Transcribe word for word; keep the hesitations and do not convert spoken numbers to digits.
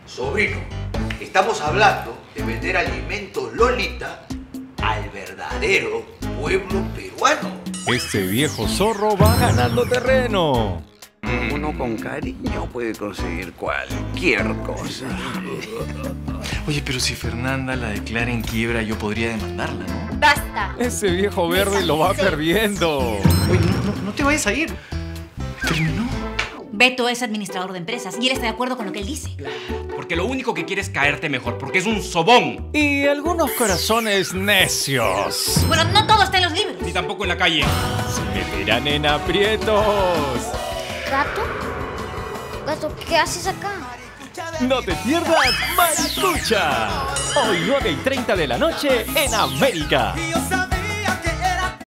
Sobrino, estamos hablando de vender alimentos Lolita al verdadero pueblo peruano. Este viejo zorro va ganando terreno. Uno con cariño puede conseguir cualquier cosa. Oye, pero si Fernanda la declara en quiebra, yo podría demandarla, ¿no? ¡Basta! Ese viejo verde lo va perdiendo. Oye, no, no, no te vayas a ir. Terminó. Beto es administrador de empresas y él está de acuerdo con lo que él dice. Porque lo único que quiere es caerte mejor, porque es un sobón. Y algunos corazones necios Bueno, no todo está en los libros. Ni tampoco en la calle. se meterán en aprietos. ¿Gato? Gato, ¿qué haces acá? No te pierdas Maricucha. Hoy nueve y treinta de la noche en América.